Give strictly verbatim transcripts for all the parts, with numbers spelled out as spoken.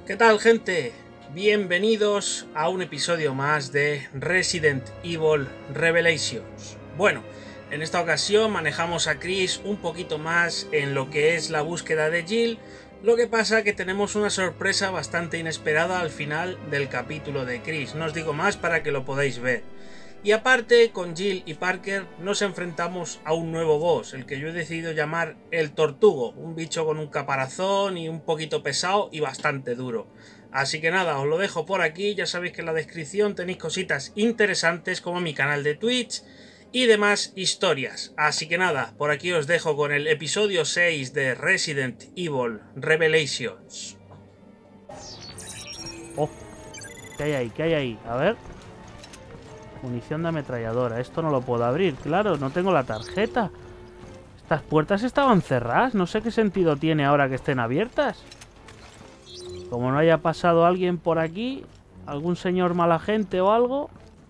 ¿Qué tal, gente? Bienvenidos a un episodio más de Resident Evil Revelations. Bueno, en esta ocasión manejamos a Chris un poquito más en lo que es la búsqueda de Jill. Lo que pasa que tenemos una sorpresa bastante inesperada al final del capítulo de Chris. No os digo más para que lo podáis ver. Y aparte, con Jill y Parker nos enfrentamos a un nuevo boss, el que yo he decidido llamar el Tortugo, un bicho con un caparazón y un poquito pesado y bastante duro. Así que nada, os lo dejo por aquí, ya sabéis que en la descripción tenéis cositas interesantes como mi canal de Twitch y demás historias. Así que nada, por aquí os dejo con el episodio seis de Resident Evil Revelations. Oh, ¿qué hay ahí? ¿Qué hay ahí? A ver. Munición de ametralladora. Esto no lo puedo abrir, claro, no tengo la tarjeta. Estas puertas estaban cerradas. No sé qué sentido tiene ahora que estén abiertas. Como no haya pasado alguien por aquí, algún señor mala gente o algo.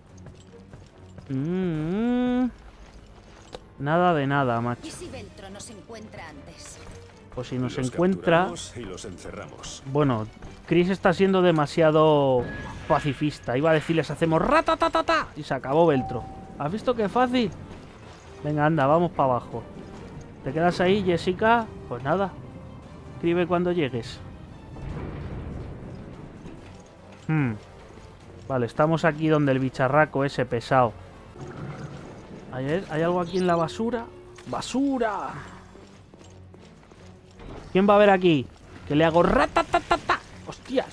Mm-hmm. Nada de nada, macho. ¿Y si Veltro nos encuentra antes? Pues si nos los encuentra... y los encerramos. Bueno, Chris está siendo demasiado pacifista. Iba a decirles hacemos ratatatata y se acabó Veltro. ¿Has visto qué fácil? Venga, anda, vamos para abajo. ¿Te quedas ahí, Jessica? Pues nada. Escribe cuando llegues. Hmm. Vale, estamos aquí donde el bicharraco ese pesado. ¿Hay, ¿Hay algo aquí en la basura? ¡Basura! ¿Quién va a ver aquí? Que le hago ratatatata. ¡Hostias!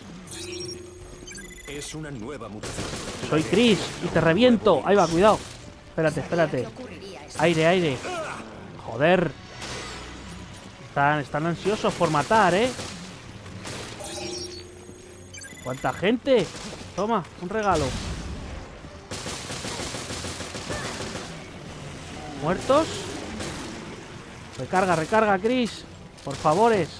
Es una nueva mutación. Soy Chris y te reviento. Ahí va, cuidado. Espérate, espérate. Aire, aire. Joder. Están, están ansiosos por matar, ¿eh? ¿Cuánta gente? Toma, un regalo. ¿Muertos? Recarga, recarga, Chris. Por favores.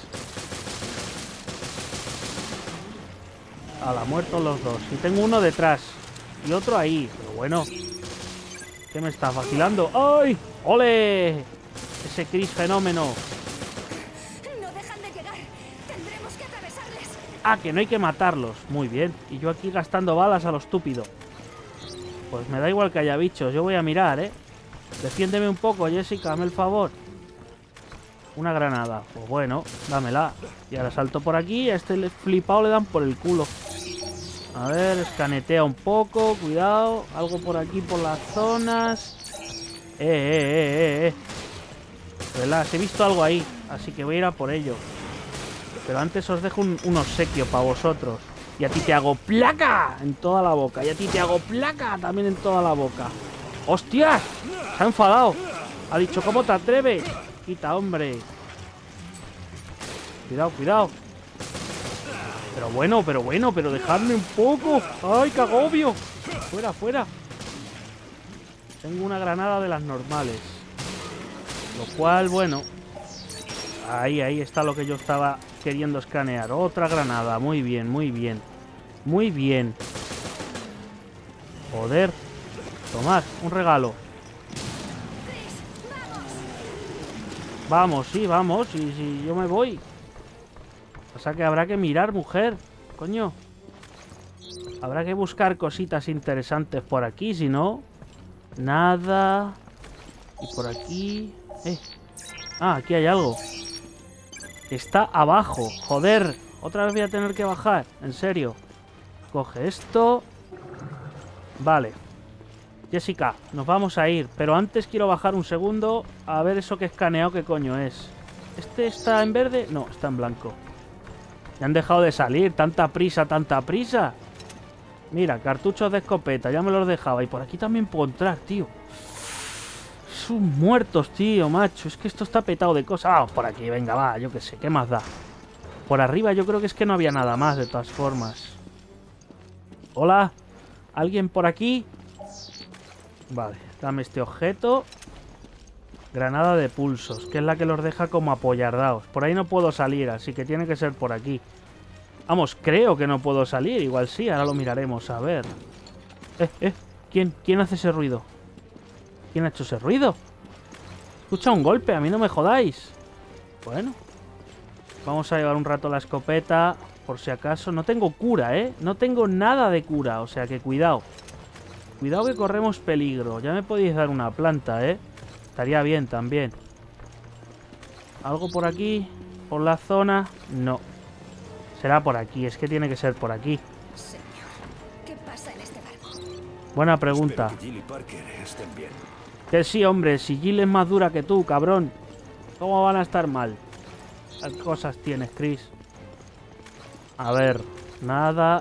Hala, muertos los dos. Y tengo uno detrás. Y otro ahí. Pero bueno. ¿Qué me está vacilando? ¡Ay! ¡Ole! Ese Chris fenómeno. No dejan de llegar. Tendremos que atravesarles. Ah, que no hay que matarlos. Muy bien. Y yo aquí gastando balas a lo estúpido. Pues me da igual que haya bichos. Yo voy a mirar, ¿eh? Defiéndeme un poco, Jessica. Hazme el favor. Una granada. Pues bueno, dámela. Y ahora salto por aquí y a este flipado le dan por el culo. A ver, escanetea un poco. Cuidado. Algo por aquí por las zonas. Eh, eh, eh, eh, eh. Relax, he visto algo ahí. Así que voy a ir a por ello. Pero antes os dejo un, un obsequio para vosotros. Y a ti te hago placa en toda la boca. Y a ti te hago placa también en toda la boca. ¡Hostias! Se ha enfadado. Ha dicho, ¿cómo te atreves? Quita, hombre. Cuidado, cuidado. Pero bueno, pero bueno, pero dejadme un poco. ¡Ay, qué agobio! Fuera, fuera. Tengo una granada de las normales. Lo cual, bueno. Ahí, ahí está lo que yo estaba queriendo escanear. Otra granada. Muy bien, muy bien. Muy bien. Joder. Tomad, un regalo. Vamos, sí, vamos. Sí, sí, yo me voy. O sea que habrá que mirar, mujer. Coño. Habrá que buscar cositas interesantes por aquí, si no... Nada. Y por aquí... Eh. Ah, aquí hay algo. Está abajo. Joder. Otra vez voy a tener que bajar. En serio. Coge esto. Vale. Jessica, nos vamos a ir. Pero antes quiero bajar un segundo a ver eso que he escaneado, qué coño es. ¿Este está en verde? No, está en blanco. Ya han dejado de salir. Tanta prisa, tanta prisa. Mira, cartuchos de escopeta. Ya me los dejaba. Y por aquí también puedo entrar, tío. Son muertos, tío, macho. Es que esto está petado de cosas. Vamos por aquí, venga, va. Yo qué sé, ¿qué más da? Por arriba yo creo que es que no había nada más, de todas formas. Hola. ¿Alguien por aquí? Vale, dame este objeto. Granada de pulsos, que es la que los deja como apoyardaos. Por ahí no puedo salir, así que tiene que ser por aquí. Vamos, creo que no puedo salir. Igual sí, ahora lo miraremos, a ver. Eh, eh, ¿quién, quién hace ese ruido? ¿Quién ha hecho ese ruido? Escucha un golpe, a mí no me jodáis. Bueno. Vamos a llevar un rato la escopeta. Por si acaso. No tengo cura, ¿eh? No tengo nada de cura. O sea que cuidado. Cuidado que corremos peligro. Ya me podéis dar una planta, ¿eh? Estaría bien también. ¿Algo por aquí? ¿Por la zona? No. Será por aquí. Es que tiene que ser por aquí. Señor, ¿qué pasa en este barco? Buena pregunta. Espero que Jill y Parker estén bien. Que sí, hombre. Si Jill es más dura que tú, cabrón. ¿Cómo van a estar mal? ¿Qué cosas tienes, Chris? A ver. Nada.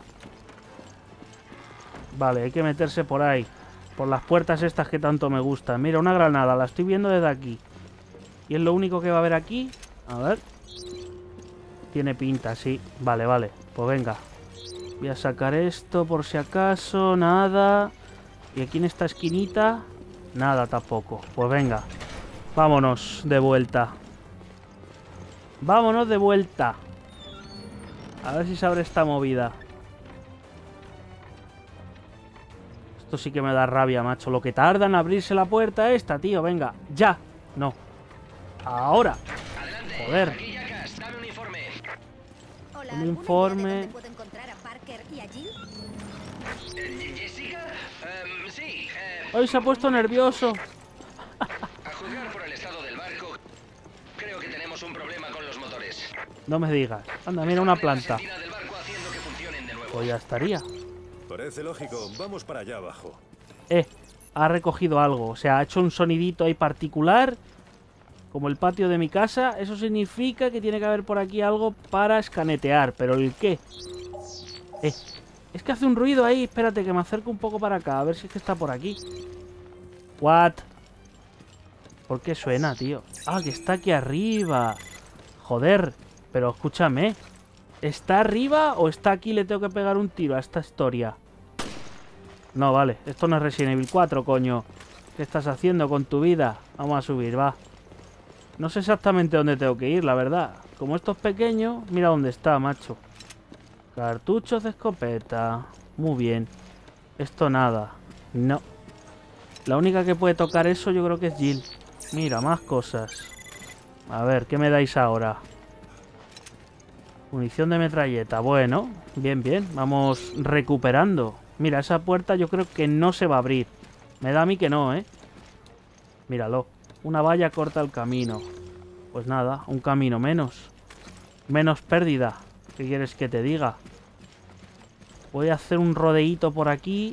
Vale, hay que meterse por ahí. Por las puertas estas que tanto me gustan. Mira, una granada. La estoy viendo desde aquí. ¿Y es lo único que va a haber aquí? A ver. Tiene pinta, sí. Vale, vale. Pues venga. Voy a sacar esto por si acaso. Nada. Y aquí en esta esquinita. Nada tampoco. Pues venga. Vámonos de vuelta. Vámonos de vuelta. A ver si se abre esta movida. Esto sí que me da rabia, macho. Lo que tarda en abrirse la puerta esta, tío. Venga, ya. No. Ahora. Joder. Hola, Un ¿alguna informe. idea de dónde puedo encontrar a Parker y a Jill? ¿Jessica? Em, sí, eh, Hoy se ha puesto nervioso. a juzgar por el estado del barco, creo que tenemos un problema con los motores. No me digas. Anda, mira una planta. Estaban en la sendina del barco haciendo que funcionen de nuevo. Pues ya estaría. Parece lógico. Vamos para allá abajo. Eh, ha recogido algo. O sea, ha hecho un sonidito ahí particular. Como el patio de mi casa. Eso significa que tiene que haber por aquí algo para escanetear. ¿Pero el qué? Eh, es que hace un ruido ahí. Espérate, que me acerco un poco para acá. A ver si es que está por aquí. What? ¿Por qué suena, tío? Ah, que está aquí arriba. Joder. Pero escúchame. ¿Está arriba o está aquí? Le tengo que pegar un tiro a esta historia. No, vale. Esto no es Resident Evil cuatro, coño. ¿Qué estás haciendo con tu vida? Vamos a subir, va. No sé exactamente dónde tengo que ir, la verdad. Como esto es pequeño, mira dónde está, macho. Cartuchos de escopeta. Muy bien. Esto nada. No. La única que puede tocar eso yo creo que es Jill. Mira, más cosas. A ver, ¿qué me dais ahora? Munición de metralleta. Bueno, bien, bien. Vamos recuperando. Mira, esa puerta yo creo que no se va a abrir. Me da a mí que no, ¿eh? Míralo. Una valla corta el camino. Pues nada, un camino menos. Menos pérdida. ¿Qué quieres que te diga? Voy a hacer un rodeíto por aquí.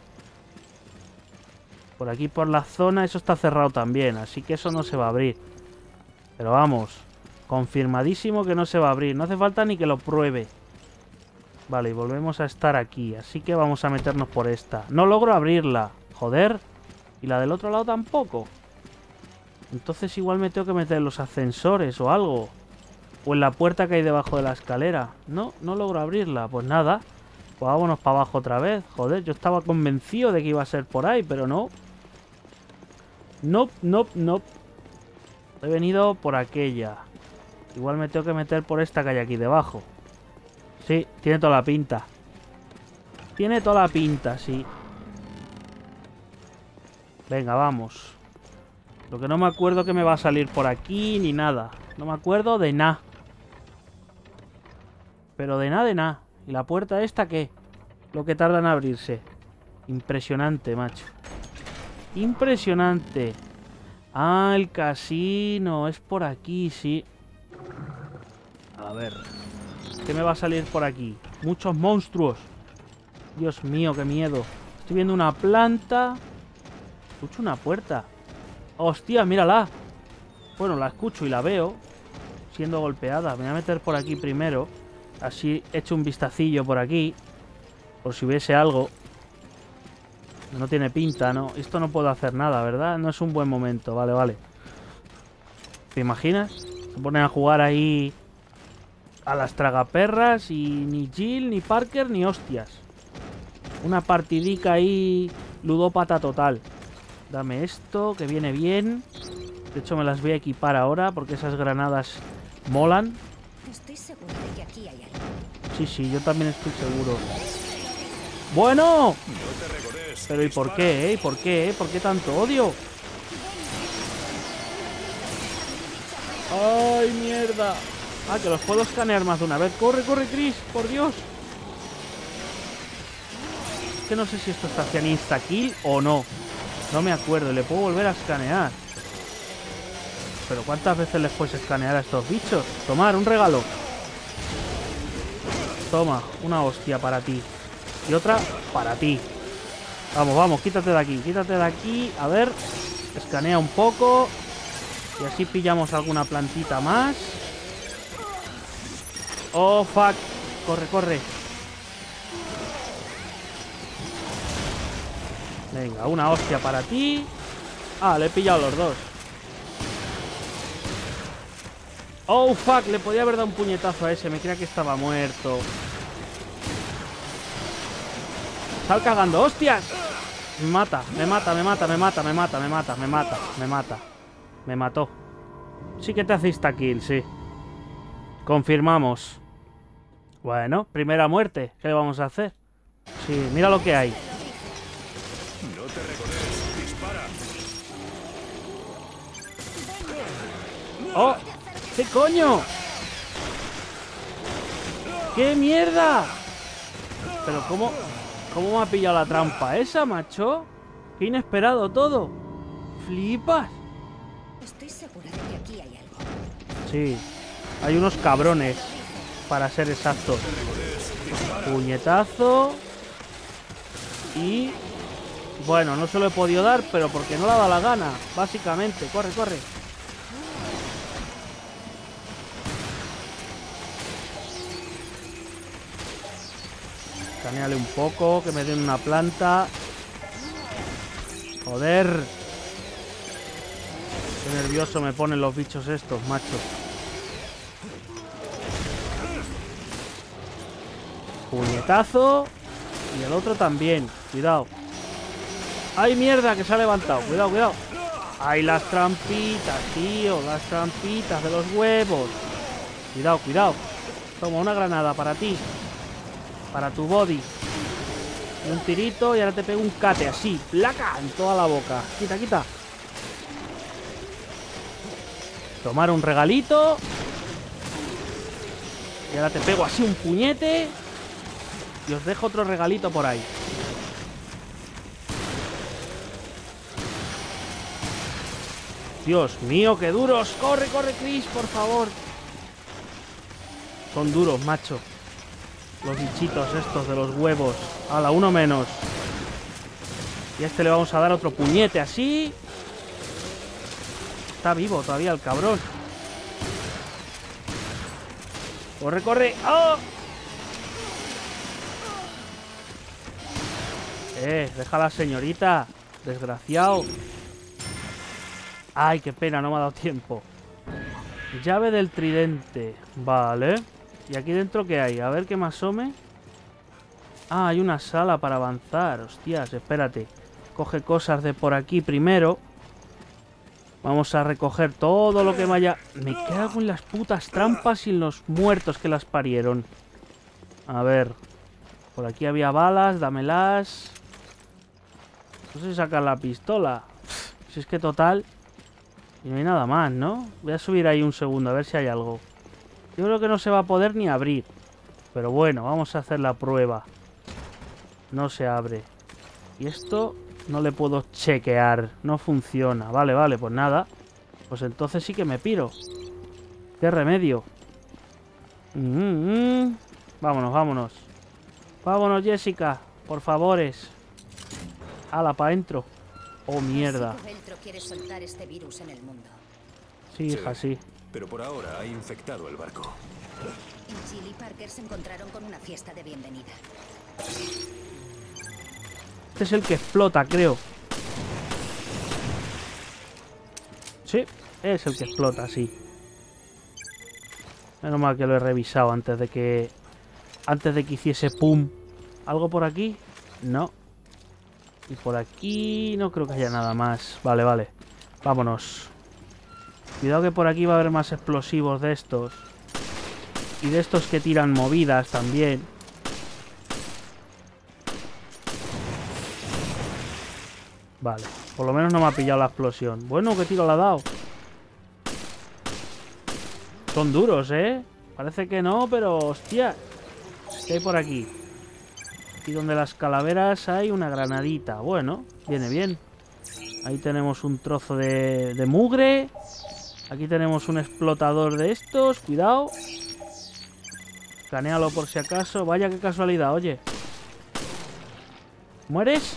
Por aquí por la zona. Eso está cerrado también, así que eso no se va a abrir. Pero vamos, confirmadísimo que no se va a abrir. No hace falta ni que lo pruebe. Vale, y volvemos a estar aquí. Así que vamos a meternos por esta. No logro abrirla. Joder. Y la del otro lado tampoco. Entonces igual me tengo que meter en los ascensores o algo. O en la puerta que hay debajo de la escalera. No, no logro abrirla. Pues nada. Pues vámonos para abajo otra vez. Joder, yo estaba convencido de que iba a ser por ahí, pero no. No, no, no. He venido por aquella. Igual me tengo que meter por esta que hay aquí debajo. Sí, tiene toda la pinta. Tiene toda la pinta, sí. Venga, vamos. Lo que no me acuerdo que me va a salir por aquí ni nada. No me acuerdo de nada. Pero de nada, de nada. ¿Y la puerta esta qué? Lo que tarda en abrirse. Impresionante, macho. Impresionante. Ah, el casino. Es por aquí, sí. A ver. ¿Qué me va a salir por aquí? Muchos monstruos. Dios mío, qué miedo. Estoy viendo una planta. Escucho una puerta. ¡Hostia, mírala! Bueno, la escucho y la veo siendo golpeada. Me voy a meter por aquí primero. Así echo un vistacillo por aquí. Por si hubiese algo. No tiene pinta, ¿no? Esto no puedo hacer nada, ¿verdad? No es un buen momento. Vale, vale. ¿Te imaginas? Se ponen a jugar ahí a las tragaperras y ni Jill, ni Parker, ni hostias. Una partidica ahí ludópata total. Dame esto, que viene bien. De hecho, me las voy a equipar ahora porque esas granadas molan. Estoy segura de que aquí hay algo. Sí, sí, yo también estoy seguro. ¡Bueno! No te regodes. Pero ¿y por qué, eh? ¿Y por qué, eh? ¿Por qué tanto odio? ¡Ay, mierda! Ah, que los puedo escanear más de una vez. ¡Corre, corre, Chris! ¡Por Dios! Es que no sé si esto está hacia insta-kill o no. No me acuerdo. Le puedo volver a escanear. Pero ¿cuántas veces les puedes escanear a estos bichos? Tomar, un regalo. Toma, una hostia para ti. Y otra para ti. Vamos, vamos, quítate de aquí. Quítate de aquí. A ver. Escanea un poco. Y así pillamos alguna plantita más. Oh, fuck. Corre, corre. Venga, una hostia para ti. Ah, le he pillado los dos. Oh, fuck. Le podía haber dado un puñetazo a ese. Me creía que estaba muerto. Sal cagando. ¡Hostias! Me mata, me mata, me mata, me mata, me mata, me mata, me mata, me mata. Me mató. Sí que te hace insta-kill, sí. Confirmamos. Bueno, primera muerte. ¿Qué le vamos a hacer? Sí, mira lo que hay. No te recordes. Dispara. ¡Oh! ¿Qué coño? ¡Qué mierda! Pero ¿cómo, cómo me ha pillado la trampa esa, macho? ¡Qué inesperado todo! ¡Flipas! Estoy segura de que aquí hay algo. Sí, hay unos cabrones, para ser exactos. Puñetazo. Y... bueno, no se lo he podido dar, pero porque no le ha dado la gana, básicamente. Corre, corre. Escaneale un poco, que me den una planta. Joder. Qué nervioso me ponen los bichos estos, macho. Puñetazo. Y el otro también. Cuidado. ¡Ay, mierda! Que se ha levantado. Cuidado, cuidado. ¡Ay, las trampitas, tío! Las trampitas de los huevos. Cuidado, cuidado. Toma, una granada para ti. Para tu body. Y un tirito y ahora te pego un cate así. ¡Placa! En toda la boca. Quita, quita. Tomar un regalito. Y ahora te pego así un puñete. Y os dejo otro regalito por ahí. Dios mío, qué duros. Corre, corre, Chris, por favor. Son duros, macho. Los bichitos estos de los huevos. Hala, uno menos. Y a este le vamos a dar otro puñete así. Está vivo todavía el cabrón. Corre, corre. ¡Oh! Eh, deja a la señorita. Desgraciado. Ay, qué pena, no me ha dado tiempo. Llave del tridente. Vale. ¿Y aquí dentro qué hay? A ver qué me asome. Ah, hay una sala para avanzar. Hostias, espérate. Coge cosas de por aquí primero. Vamos a recoger todo lo que vaya... Me cago en las putas trampas y en los muertos que las parieron. A ver. Por aquí había balas, dámelas. No sé si sacar la pistola. Si es que total... Y no hay nada más, ¿no? Voy a subir ahí un segundo a ver si hay algo. Yo creo que no se va a poder ni abrir. Pero bueno, vamos a hacer la prueba. No se abre. Y esto no le puedo chequear. No funciona. Vale, vale, pues nada. Pues entonces sí que me piro. ¿Qué remedio? Mm-hmm. Vámonos, vámonos. Vámonos, Jessica. Por favores. Ala, pa' adentro. Oh, mierda. Veltro quiere soltar este virus en el mundo. Sí, hija, sí. Pero por ahora ha infectado el barco. Y Jill y Parker se encontraron con una fiesta de bienvenida. Este es el que explota, creo. Sí, es el que explota, sí. Menos mal que lo he revisado antes de que... Antes de que hiciese pum. ¿Algo por aquí? No. Y por aquí no creo que haya nada más. Vale, vale. Vámonos. Cuidado que por aquí va a haber más explosivos de estos. Y de estos que tiran movidas también. Vale. Por lo menos no me ha pillado la explosión. Bueno, ¿qué tiro le ha dado? Son duros, ¿eh? Parece que no, pero hostia. ¿Qué hay por aquí? Aquí donde las calaveras hay una granadita. Bueno, viene bien. Ahí tenemos un trozo de, de mugre. Aquí tenemos un explotador de estos. Cuidado. Escanéalo por si acaso. Vaya, qué casualidad, oye. ¿Mueres?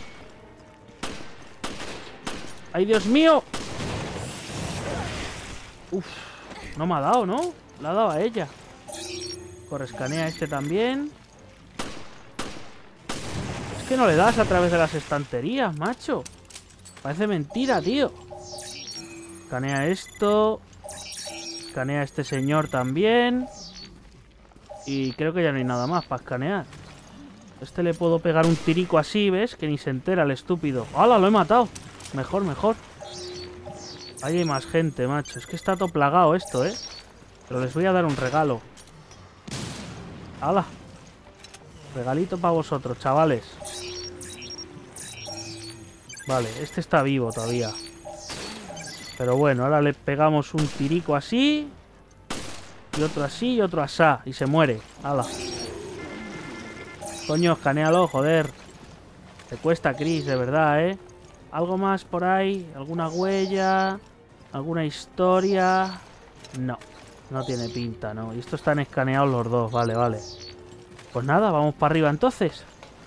¡Ay, Dios mío! Uf, no me ha dado, ¿no? Le ha dado a ella. Corre, escanea este también. Es que no le das a través de las estanterías, macho. Parece mentira, tío. Escanea esto. Escanea a este señor también. Y creo que ya no hay nada más para escanear. Este le puedo pegar un tirico así, ¿ves? Que ni se entera el estúpido. ¡Hala! Lo he matado. Mejor, mejor. Ahí hay más gente, macho. Es que está todo plagado esto, ¿eh? Pero les voy a dar un regalo. ¡Hala! Regalito para vosotros, chavales. Vale, este está vivo todavía. Pero bueno, ahora le pegamos un tirico así. Y otro así y otro asá. Y se muere. ¡Hala! Coño, escanéalo, joder. Te cuesta, Chris, de verdad, ¿eh? ¿Algo más por ahí? ¿Alguna huella? ¿Alguna historia? No, no tiene pinta, ¿no? Y estos están escaneados los dos, vale, vale. Pues nada, vamos para arriba entonces.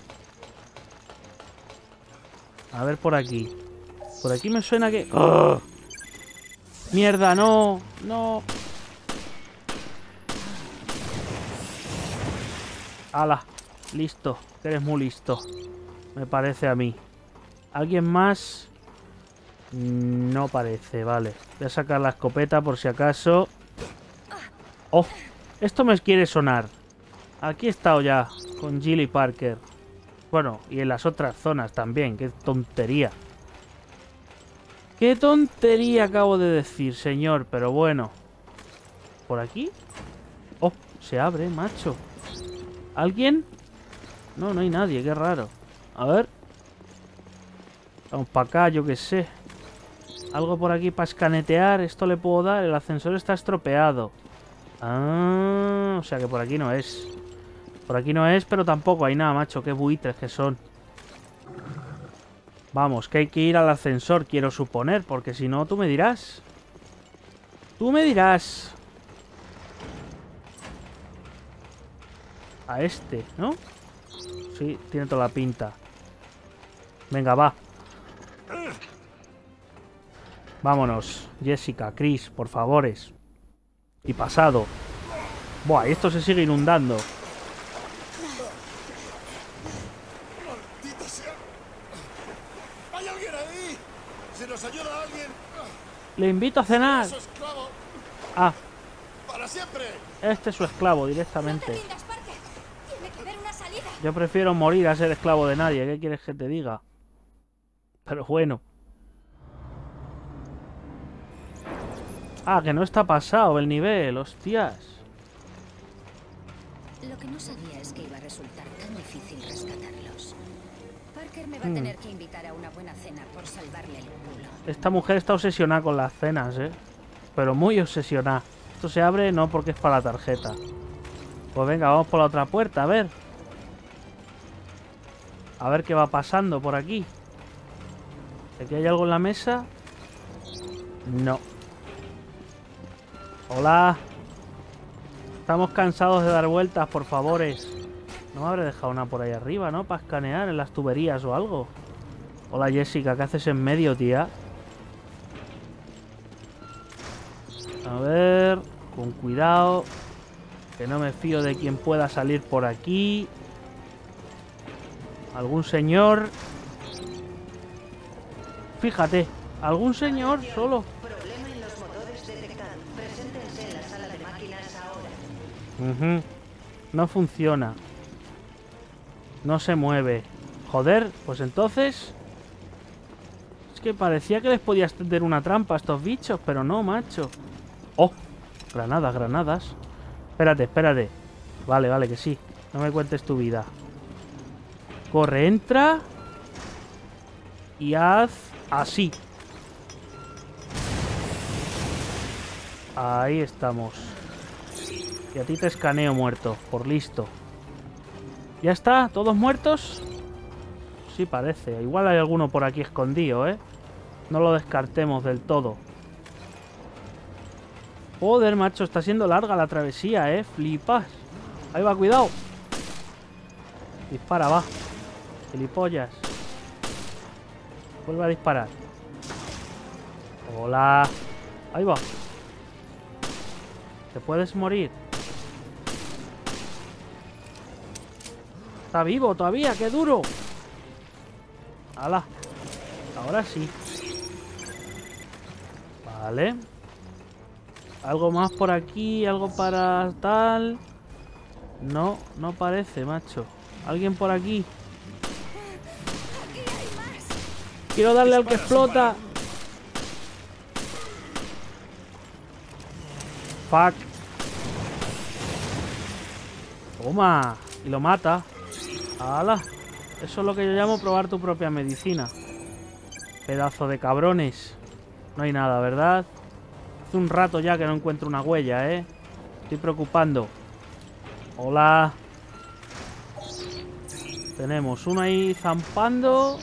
A ver por aquí. Por aquí me suena que... ¡Oh! ¡Mierda, no! ¡No! ¡Hala! Listo, que eres muy listo. Me parece a mí. ¿Alguien más? No parece, vale. Voy a sacar la escopeta por si acaso. ¡Oh! Esto me quiere sonar. Aquí he estado ya con Jill y Parker. Bueno, y en las otras zonas también. ¡Qué tontería! ¡Qué tontería acabo de decir, señor! Pero bueno. ¿Por aquí? ¡Oh! Se abre, macho. ¿Alguien? No, no hay nadie. Qué raro. A ver. Vamos para acá, yo qué sé. Algo por aquí para escanetear. Esto le puedo dar. El ascensor está estropeado. Ah, o sea que por aquí no es. Por aquí no es, pero tampoco hay nada, macho. Qué buitres que son. Vamos, que hay que ir al ascensor, quiero suponer. Porque si no, tú me dirás. Tú me dirás. A este, ¿no? Sí, tiene toda la pinta. Venga, va. Vámonos, Jessica, Chris, por favores. Y pasado. Buah, esto se sigue inundando. ¡Maldita sea! ¡Hay alguien ahí! ¡Si nos ayuda alguien! Le invito a cenar. ¡Su esclavo! Ah, ¡Para siempre! este es su esclavo No te directamente. rindas, Parker. Tiene que haber una salida. Yo prefiero morir a ser esclavo de nadie. ¿Qué quieres que te diga? Pero bueno. Ah, que no está pasado el nivel, hostias. Lo que no sabía es que iba a resultar tan difícil rescatarlos. Parker me va a Hmm. tener que invitar a una buena cena por salvarle el culo. Esta mujer está obsesionada con las cenas, ¿eh? Pero muy obsesionada. Esto se abre no porque es para la tarjeta. Pues venga, vamos por la otra puerta, a ver. A ver qué va pasando por aquí. ¿Aquí hay algo en la mesa? No. Hola. Estamos cansados de dar vueltas, por favores. No me habré dejado una por ahí arriba, ¿no? Para escanear en las tuberías o algo. Hola, Jessica, ¿qué haces en medio, tía? A ver... Con cuidado. Que no me fío de quien pueda salir por aquí. ¿Algún señor? Fíjate, algún señor solo. Problema en los motores detectado. Preséntense en la sala de máquinas ahora. Ujú. No funciona. No se mueve. Joder, pues entonces... Es que parecía que les podías tender una trampa a estos bichos, pero no, macho. ¡Oh! Granadas, granadas. Espérate, espérate. Vale, vale, que sí. No me cuentes tu vida. Corre, entra. Y haz así. Ahí estamos. Y a ti te escaneo muerto, por listo. ¿Ya está? ¿Todos muertos? Sí, parece. Igual hay alguno por aquí escondido, ¿eh? No lo descartemos del todo. Joder, macho, está siendo larga la travesía, ¿eh? Flipas. Ahí va, cuidado. Dispara, va. Gilipollas. Vuelve a disparar. Hola. Ahí va. ¿Te puedes morir? Está vivo todavía, qué duro. ¡Hala! Ahora sí. Vale. Algo más por aquí, algo para tal. No, no parece, macho. ¿Alguien por aquí? Quiero darle al que explota. Fuck. Toma. Y lo mata. ¡Hala! Eso es lo que yo llamo probar tu propia medicina. Pedazo de cabrones. No hay nada, ¿verdad? Hace un rato ya que no encuentro una huella, ¿eh? Estoy preocupando. Hola. Tenemos uno ahí zampando.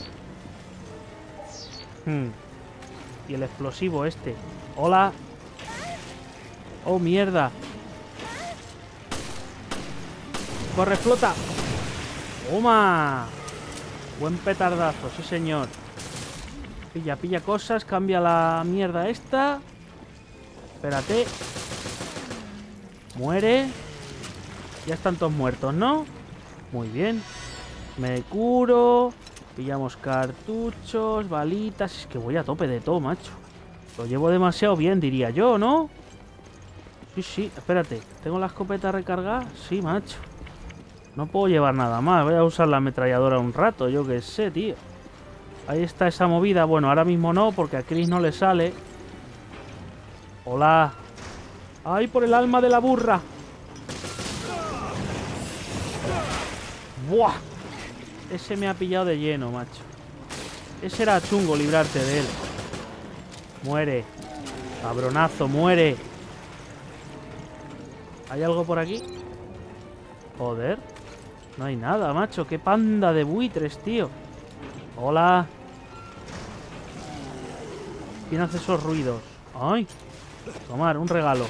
Hmm. Y el explosivo este. Hola. Oh, mierda. Corre, explota. ¡Toma! Buen petardazo, sí señor. Pilla, pilla cosas. Cambia la mierda esta. Espérate. Muere. Ya están todos muertos, ¿no? Muy bien. Me curo. Pillamos cartuchos, balitas. Es que voy a tope de todo, macho. Lo llevo demasiado bien, diría yo, ¿no? Sí, sí, espérate. ¿Tengo la escopeta recargada? Sí, macho. No puedo llevar nada más. Voy a usar la ametralladora un rato, yo qué sé, tío. Ahí está esa movida. Bueno, ahora mismo no, porque a Chris no le sale. Hola. ¡Ay, por el alma de la burra! ¡Buah! Ese me ha pillado de lleno, macho. Ese era chungo librarte de él. Muere. Cabronazo, muere. ¿Hay algo por aquí? Joder. No hay nada, macho. Qué panda de buitres, tío. Hola. ¿Quién hace esos ruidos? ¡Ay! Tomar, un regalo.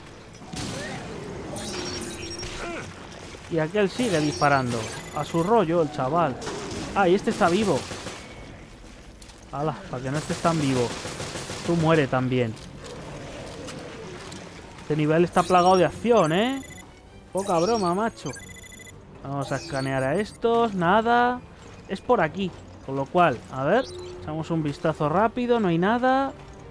Y aquel sigue disparando. A su rollo, el chaval. Ah, y este está vivo. Hala, para que no estés tan vivo. Tú muere también. Este nivel está plagado de acción, ¿eh? Poca broma, macho. Vamos a escanear a estos. Nada. Es por aquí. Con lo cual, a ver. Echamos un vistazo rápido. No hay nada.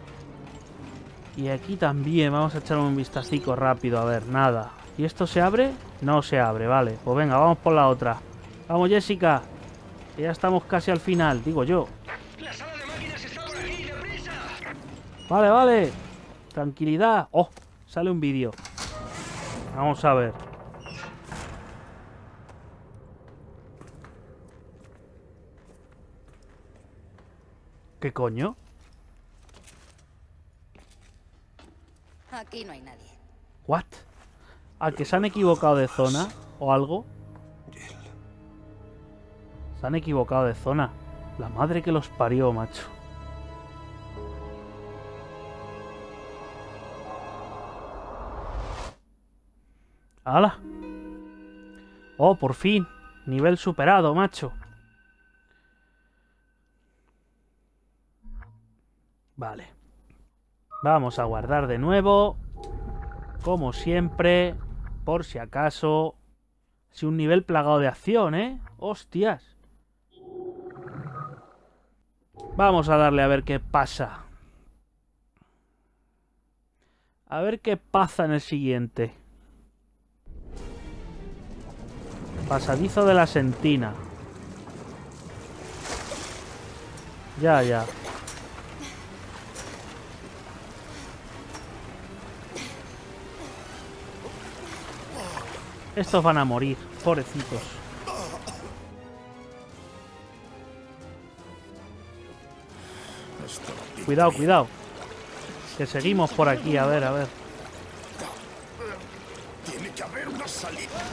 Y aquí también. Vamos a echar un vistacico rápido. A ver, nada. ¿Y esto se abre? No se abre, vale. Pues venga, vamos por la otra. Vamos, Jessica. Que ya estamos casi al final, digo yo. La sala de máquinas está por aquí, deprisa. Vale, vale. Tranquilidad. Oh, sale un vídeo. Vamos a ver. ¿Qué coño? Aquí no hay nadie. ¿What? ¿Al que se han equivocado de zona? ¿O algo? Se han equivocado de zona. La madre que los parió, macho. ¡Hala! Oh, por fin. Nivel superado, macho. Vale. Vamos a guardar de nuevo. Como siempre. Por si acaso. Si un nivel plagado de acción, ¿eh? ¡Hostias! Vamos a darle a ver qué pasa. A ver qué pasa en el siguiente. Pasadizo de la Sentina. Ya, ya. Estos van a morir, pobrecitos. Cuidado, cuidado. Que seguimos por aquí, a ver, a ver. Tiene que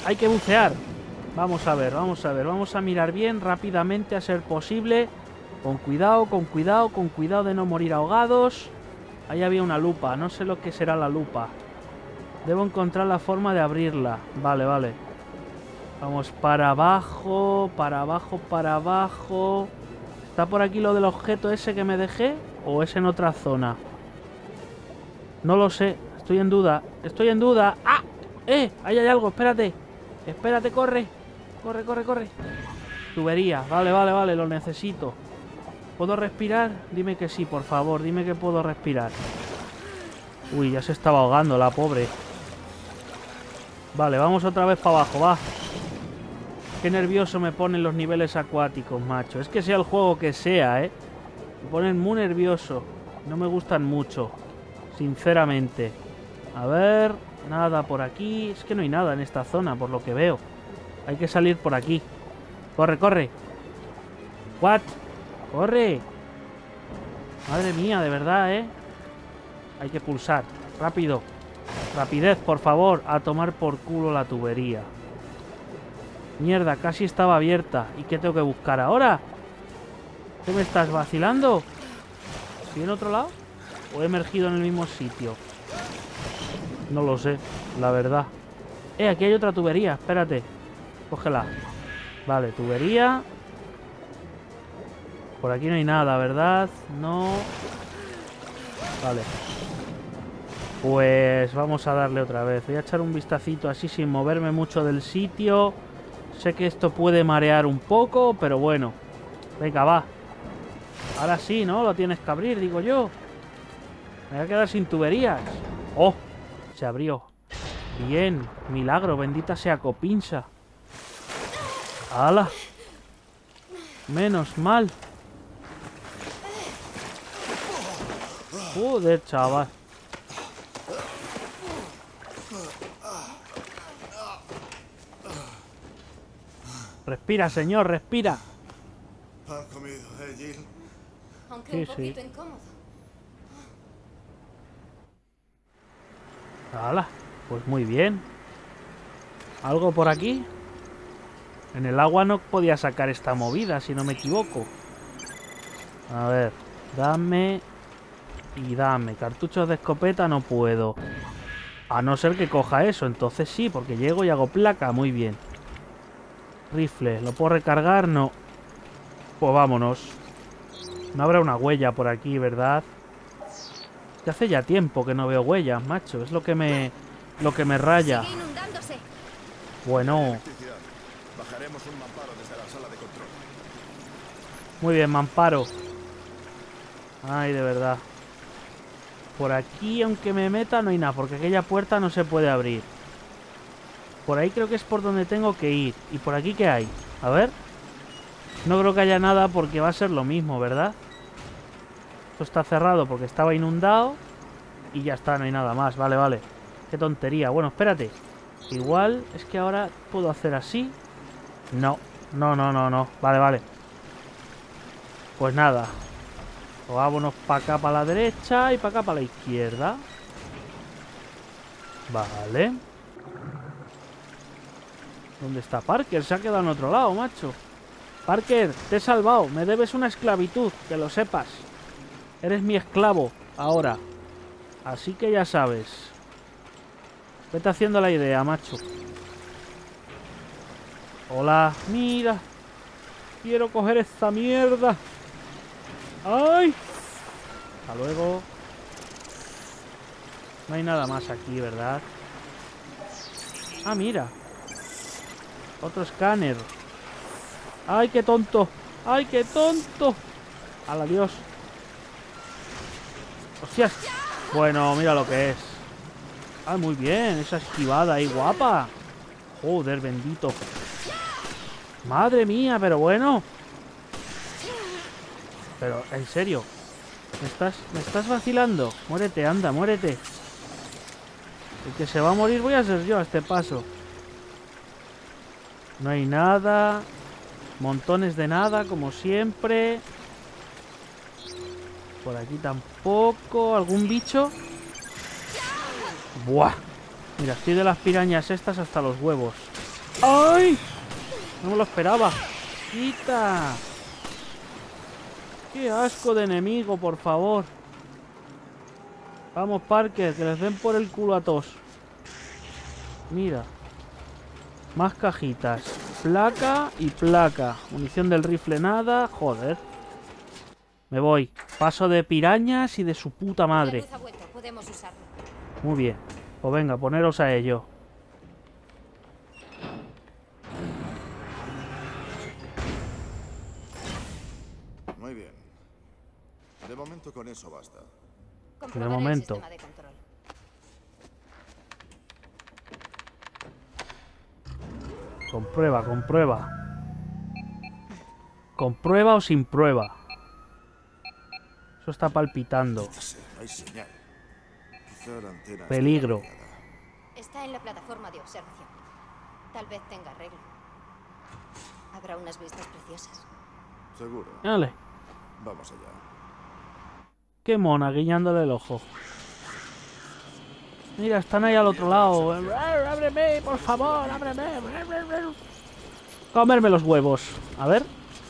Hay que bucear. Vamos a ver, vamos a ver. Vamos a mirar bien, rápidamente, a ser posible. Con cuidado, con cuidado, con cuidado de no morir ahogados. Ahí había una lupa. No sé lo que será la lupa. Debo encontrar la forma de abrirla. Vale, vale. Vamos para abajo, para abajo, para abajo. ¿Está por aquí lo del objeto ese que me dejé? ¿O es en otra zona? No lo sé. Estoy en duda. Estoy en duda. ¡Ah! ¡Eh! Ahí hay algo. Espérate. Espérate, corre. Corre, corre, corre. Tubería. Vale, vale, vale. Lo necesito. ¿Puedo respirar? Dime que sí, por favor. Dime que puedo respirar. Uy, ya se estaba ahogando la pobre. Vale, vamos otra vez para abajo, va. Qué nervioso me ponen los niveles acuáticos, macho. Es que sea el juego que sea, ¿eh? Me ponen muy nervioso. No me gustan mucho, sinceramente. A ver, nada por aquí. Es que no hay nada en esta zona, por lo que veo. Hay que salir por aquí. Corre, corre. What? Corre. Madre mía, de verdad, ¿eh? Hay que pulsar. Rápido. Rapidez, por favor. A tomar por culo la tubería. Mierda, casi estaba abierta. ¿Y qué tengo que buscar ahora? ¿Qué me estás vacilando? ¿Estoy en otro lado? ¿O he emergido en el mismo sitio? No lo sé, la verdad. Eh, aquí hay otra tubería. Espérate. Cógela. Vale, tubería. Por aquí no hay nada, ¿verdad? No. Vale. Pues vamos a darle otra vez. Voy a echar un vistacito así sin moverme mucho del sitio. Sé que esto puede marear un poco, pero bueno. Venga, va. Ahora sí, ¿no? Lo tienes que abrir, digo yo. Me voy a quedar sin tuberías. ¡Oh! Se abrió. Bien. Milagro. Bendita sea Copincha. ¡Hala! Menos mal. Joder, chaval. Respira, señor, respira. ¿Has comido, eh, Jill? Aunque Sí, un sí. poquito incómodo. ¡Hala! Pues muy bien. ¿Algo por aquí? En el agua no podía sacar esta movida, si no me equivoco. A ver, dame y dame. Cartuchos de escopeta no puedo. A no ser que coja eso, entonces sí, porque llego y hago placa. Muy bien. Rifle, ¿lo puedo recargar? No. Pues vámonos. No habrá una huella por aquí, ¿verdad? Que hace ya tiempo que no veo huellas, macho. Es lo que me... Lo que me raya. Sigue inundándose. Bueno. Electricidad. Bajaremos un mamparo desde la sala de control. Muy bien, mamparo. Ay, de verdad. Por aquí, aunque me meta, no hay nada. Porque aquella puerta no se puede abrir. Por ahí creo que es por donde tengo que ir. ¿Y por aquí qué hay? A ver. No creo que haya nada porque va a ser lo mismo, ¿verdad? Esto está cerrado porque estaba inundado. Y ya está, no hay nada más. Vale, vale. Qué tontería. Bueno, espérate. Igual es que ahora puedo hacer así. No, no, no, no, no. Vale, vale. Pues nada. Pues vámonos para acá, para la derecha. Y para acá, para la izquierda. Vale. ¿Dónde está Parker? Se ha quedado en otro lado, macho. Parker, te he salvado. Me debes una esclavitud, que lo sepas. Eres mi esclavo, ahora. Así que ya sabes. Vete haciendo la idea, macho. Hola. Mira. Quiero coger esta mierda. ¡Ay! Hasta luego. No hay nada más aquí, ¿verdad? Ah, mira. Otro escáner. ¡Ay, qué tonto! ¡Ay, qué tonto! ¡Al adiós! ¡Hostias! Bueno, mira lo que es. ¡Ah, muy bien! Esa esquivada ahí, guapa. Joder, bendito. ¡Madre mía! Pero bueno. Pero, en serio. ¿Me estás, me estás vacilando? Muérete, anda, muérete. El que se va a morir voy a ser yo a este paso. No hay nada. Montones de nada, como siempre. Por aquí tampoco. ¿Algún bicho? ¡Buah! Mira, estoy de las pirañas estas hasta los huevos. ¡Ay! No me lo esperaba. ¡Quita! ¡Qué asco de enemigo, por favor! Vamos, Parker, que les den por el culo a todos. Mira. Más cajitas. Placa y placa. Munición del rifle nada. Joder. Me voy. Paso de pirañas y de su puta madre. La luz ha vuelto, podemos usarlo. Muy bien. Pues venga, poneros a ello. Muy bien. De momento con eso basta. Comprobar De el momento. sistema de control. Comprueba, comprueba. ¿Con prueba o sin prueba? Eso está palpitando. No hay señal. Quizá la antena Peligro. está dañada. Está en la plataforma de observación. Tal vez tenga arreglo. Habrá unas vistas preciosas. Seguro. Dale. Vamos allá. Qué mona, guiñándole el ojo. Mira, están ahí al otro lado. ¡Ábreme, por favor! ¡Ábreme! Comerme los huevos. A ver.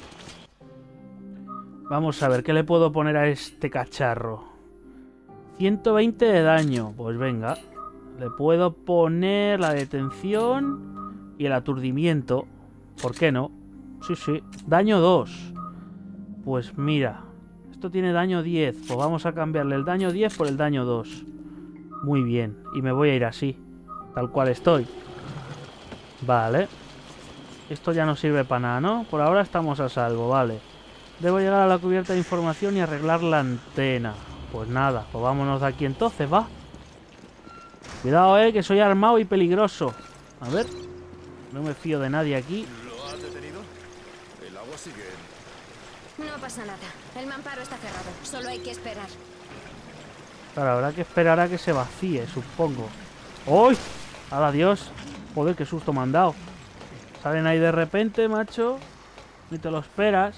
Vamos a ver, ¿qué le puedo poner a este cacharro? ciento veinte de daño. Pues venga. Le puedo poner la detención y el aturdimiento. ¿Por qué no? Sí, sí. Daño dos. Pues mira. Esto tiene daño diez. Pues vamos a cambiarle el daño diez por el daño dos. Muy bien. Y me voy a ir así. Tal cual estoy. Vale. Esto ya no sirve para nada, ¿no? Por ahora estamos a salvo, vale. Debo llegar a la cubierta de información y arreglar la antena. Pues nada, pues vámonos de aquí entonces, va. Cuidado, eh, que soy armado y peligroso. A ver. No me fío de nadie aquí. ¿Lo has detenido? El agua sigue. No pasa nada. El mamparo está cerrado. Solo hay que esperar. Claro, habrá que esperar a que se vacíe, supongo. ¡Uy! ¡Hala, Dios! Joder, qué susto me han dado. Salen ahí de repente, macho. Ni te lo esperas.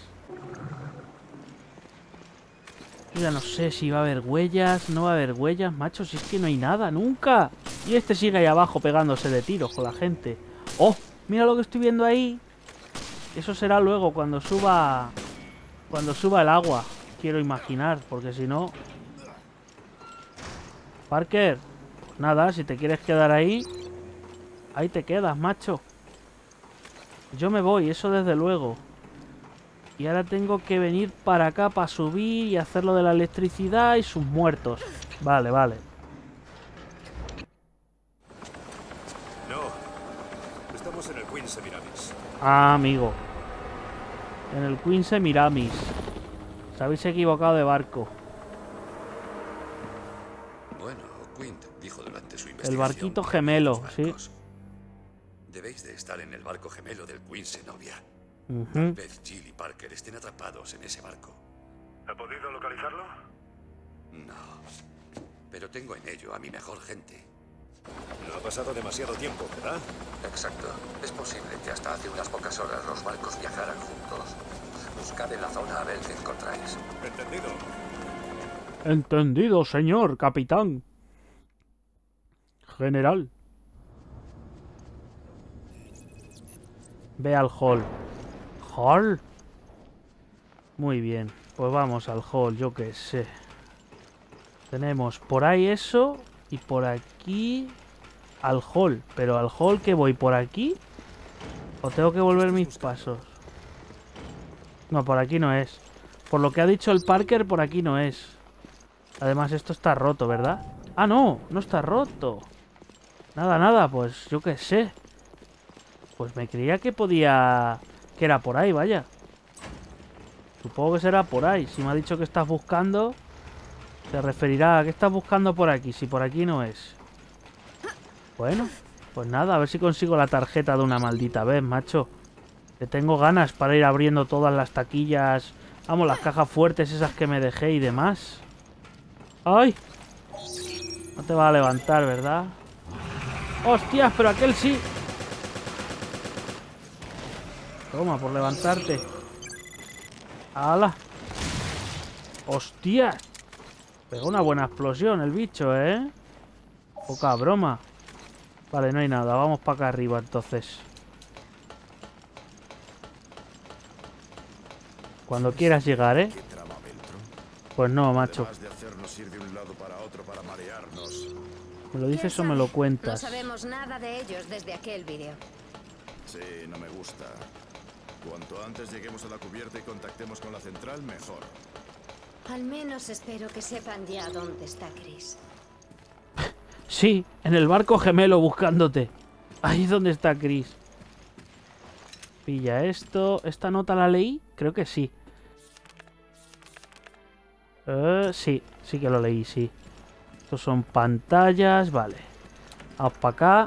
Yo ya no sé si va a haber huellas, no va a haber huellas, macho. Si es que no hay nada, nunca. Y este sigue ahí abajo pegándose de tiros con la gente. ¡Oh! Mira lo que estoy viendo ahí. Eso será luego cuando suba... Cuando suba el agua. Quiero imaginar, porque si no... Parker, nada, si te quieres quedar ahí, ahí te quedas, macho. Yo me voy, eso desde luego. Y ahora tengo que venir para acá para subir y hacer lo de la electricidad y sus muertos. Vale, vale. No. Estamos en el Queen Semiramis. Ah, amigo. En el Queen Semiramis. Os habéis equivocado de barco. Bueno, Quint dijo durante su El investigación... barquito que gemelo, había sí. barcos. Debéis de estar en el barco gemelo del Queen Zenobia. Ujú. Tal vez Jill y Parker estén atrapados en ese barco. ¿Ha podido localizarlo? No. Pero tengo en ello a mi mejor gente. No ha pasado demasiado tiempo, ¿verdad? Exacto. Es posible que hasta hace unas pocas horas los barcos viajaran juntos. Buscad en la zona a ver qué encontráis. Entendido. Entendido, señor capitán. General. Ve al hall. ¿Hall? Muy bien. Pues vamos al hall, yo qué sé. Tenemos por ahí eso. Y por aquí... Al hall. Pero al hall que voy por aquí. ¿O tengo que volver mis pasos? No, por aquí no es. Por lo que ha dicho el Parker, por aquí no es. Además, esto está roto, ¿verdad? Ah, no, no está roto. Nada, nada, pues yo qué sé. Pues me creía que podía... Que era por ahí, vaya. Supongo que será por ahí. Si me ha dicho que estás buscando... Se referirá a que estás buscando por aquí. Si por aquí no es. Bueno, pues nada, a ver si consigo la tarjeta de una maldita vez, macho. Que tengo ganas para ir abriendo todas las taquillas. Vamos, las cajas fuertes esas que me dejé y demás. ¡Ay! No te va a levantar, ¿verdad? ¡Hostias! Pero aquel sí. Toma, por levantarte. ¡Hala! ¡Hostias! Pegó una buena explosión el bicho, ¿eh? Poca broma. Vale, no hay nada. Vamos para acá arriba, entonces. Cuando quieras llegar, ¿eh? ¿Qué trama Beltro? Pues no, macho. Además de hacernos ir de un lado para otro para marearnos. ¿Me lo dices o me lo No cuentas? sabemos nada de ellos desde aquel vídeo. Sí, no me gusta. Cuanto antes lleguemos a la cubierta y contactemos con la central, mejor. Al menos espero que sepan ya dónde está Chris. Sí, en el barco gemelo buscándote. Ahí es donde está Chris. Pilla esto. ¿Esta nota la leí? Creo que sí. Eh, sí, sí que lo leí, sí. Estos son pantallas, vale. Vamos para acá.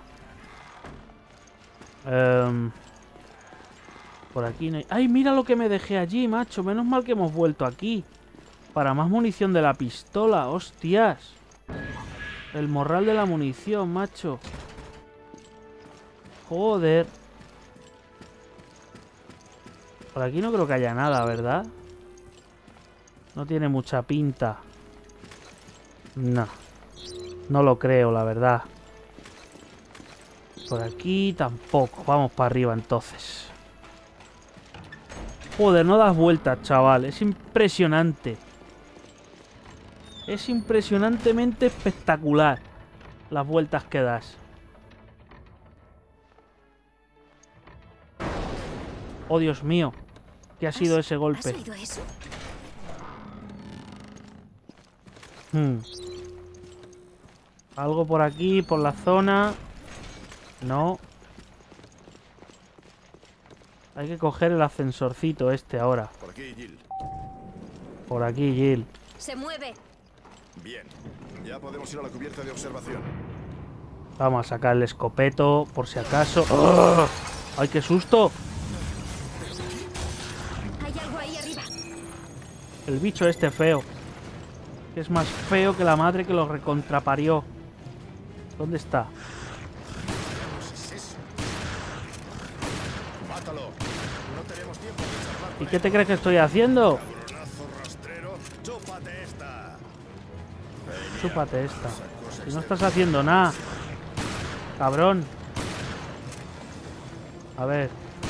Um, por aquí no hay... ¡Ay, mira lo que me dejé allí, macho! Menos mal que hemos vuelto aquí. Para más munición de la pistola, hostias. El morral de la munición, macho. Joder. Por aquí no creo que haya nada, ¿verdad? No tiene mucha pinta. No. No lo creo, la verdad. Por aquí tampoco. Vamos para arriba entonces. Joder, no das vueltas, chaval. Es impresionante. Es impresionantemente espectacular las vueltas que das. Oh, Dios mío. ¿Qué ha sido ese golpe? ¿Has oído eso? Hmm. Algo por aquí, por la zona. No. Hay que coger el ascensorcito este ahora. Por aquí, Jill. Por aquí, Jill. Se mueve. Bien. Ya podemos ir a la cubierta de observación. Vamos a sacar el escopeto, por si acaso. ¡Oh! ¡Ay, qué susto! Hay algo ahí arriba. El bicho este feo. Que es más feo que la madre que lo recontraparió. ¿Dónde está? Mátalo. No tenemos tiempo de charlar. ¿Y qué te crees que estoy haciendo? Cabronazo rastrero. Chúpate esta. Chúpate esta. Si no estás haciendo nada. Cabrón. A ver.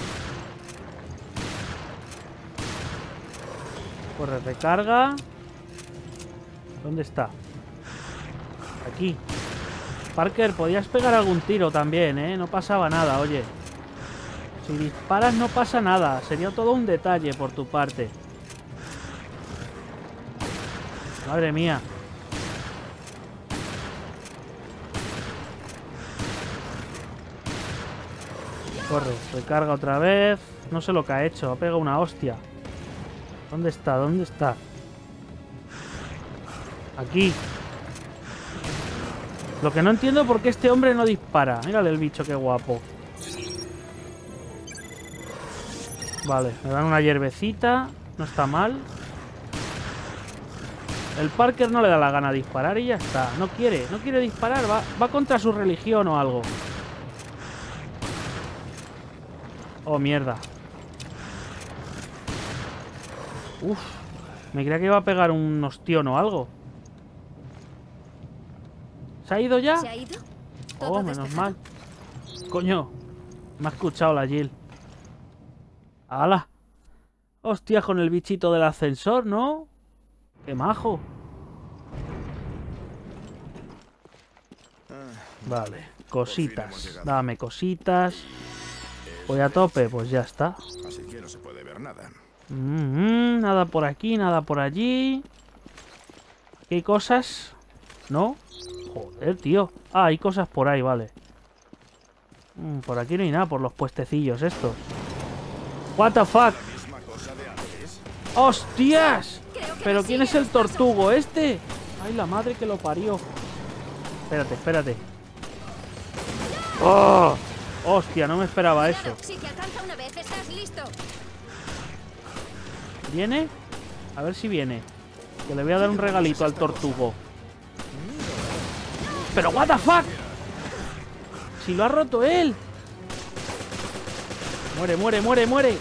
Corre, recarga. ¿Dónde está? Aquí. Parker, podías pegar algún tiro también, ¿eh? No pasaba nada, oye. Si disparas no pasa nada. Sería todo un detalle por tu parte. Madre mía. Corre, recarga otra vez. No sé lo que ha hecho. Ha pegado una hostia. ¿Dónde está? ¿Dónde está? Aquí. Lo que no entiendo es por qué este hombre no dispara. Mírale el bicho, qué guapo. Vale, me dan una hierbecita. No está mal. El Parker no le da la gana de disparar y ya está. No quiere, no quiere disparar. Va, va contra su religión o algo. Oh, mierda. Uf. Me creía que iba a pegar un ostión o algo. ¿Se ha ido ya? ¿Se ha ido? Oh, ¿Todo menos despejado? mal. Coño. Me ha escuchado la Jill. ¡Hala! Hostia, con el bichito del ascensor, ¿no? ¡Qué majo! Vale, cositas. Dame cositas. Voy a tope, pues ya está. Así que no se puede ver nada. Mm-hmm, nada por aquí, nada por allí. ¿Qué hay cosas? ¿No? Joder, tío. Ah, hay cosas por ahí, vale. Mm, por aquí no hay nada, por los puestecillos estos. What the fuck. ¡Hostias! ¿Pero quién es el tortugo este? ¡Ay, la madre que lo parió! Espérate, espérate. ¡Oh! ¡Hostia! No me esperaba eso. Si te alcanza una vez, estás listo. ¿Viene? A ver si viene. Que le voy a dar un regalito al tortugo. ¡Pero what the fuck! ¡Si lo ha roto él! ¡Muere, muere, muere, muere!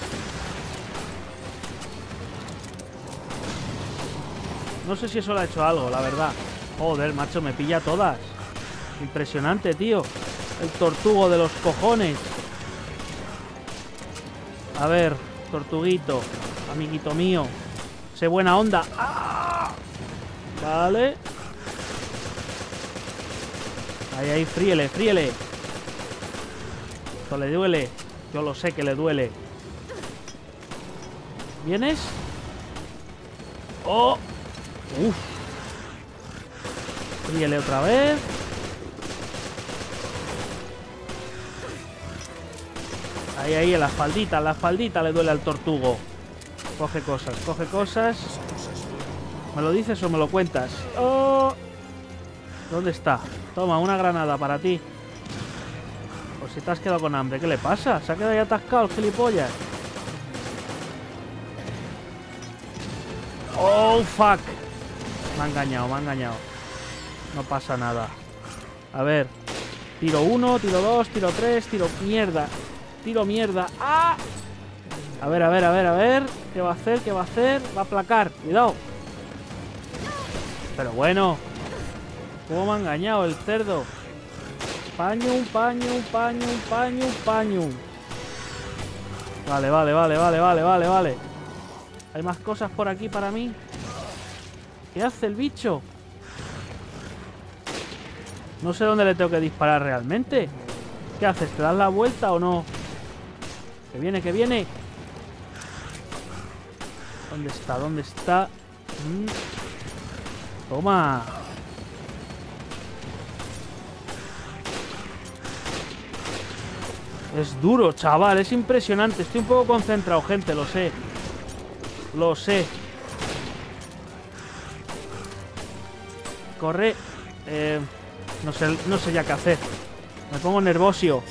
No sé si eso le ha hecho algo, la verdad. Joder, macho, me pilla todas. Impresionante, tío. El tortugo de los cojones. A ver, Tortuguito, amiguito mío. Sé buena onda. ¡Ah! Vale. Ahí, ahí, fríele, fríele. Esto le duele. Yo lo sé que le duele. ¿Vienes? ¡Oh! ¡Uf! Fríele otra vez. Ahí, ahí, en la espaldita, en la espaldita le duele al tortugo. Coge cosas, coge cosas. ¿Me lo dices o me lo cuentas? ¡Oh! ¿Dónde está? Toma, una granada para ti. Por si te has quedado con hambre. ¿Qué le pasa? Se ha quedado ahí atascado el gilipollas. ¡Oh, fuck! Me ha engañado, me ha engañado. No pasa nada. A ver. Tiro uno, tiro dos, tiro tres, tiro mierda. Tiro mierda. ¡Ah! A ver, a ver, a ver, a ver. ¿Qué va a hacer? ¿Qué va a hacer? Va a aplacar. Cuidado. Pero bueno. ¿Cómo me ha engañado el cerdo? Paño, un paño, un paño, un paño, un paño. Vale, vale, vale, vale, vale, vale, vale. ¿Hay más cosas por aquí para mí? ¿Qué hace el bicho? No sé dónde le tengo que disparar realmente. ¿Qué haces? ¿Te das la vuelta o no? Que viene, que viene. ¿Dónde está? ¿Dónde está? Mm. Toma. Es duro, chaval. Es impresionante. Estoy un poco concentrado, gente. Lo sé. Lo sé. Corre. Eh, no sé, no sé ya qué hacer. Me pongo nervioso.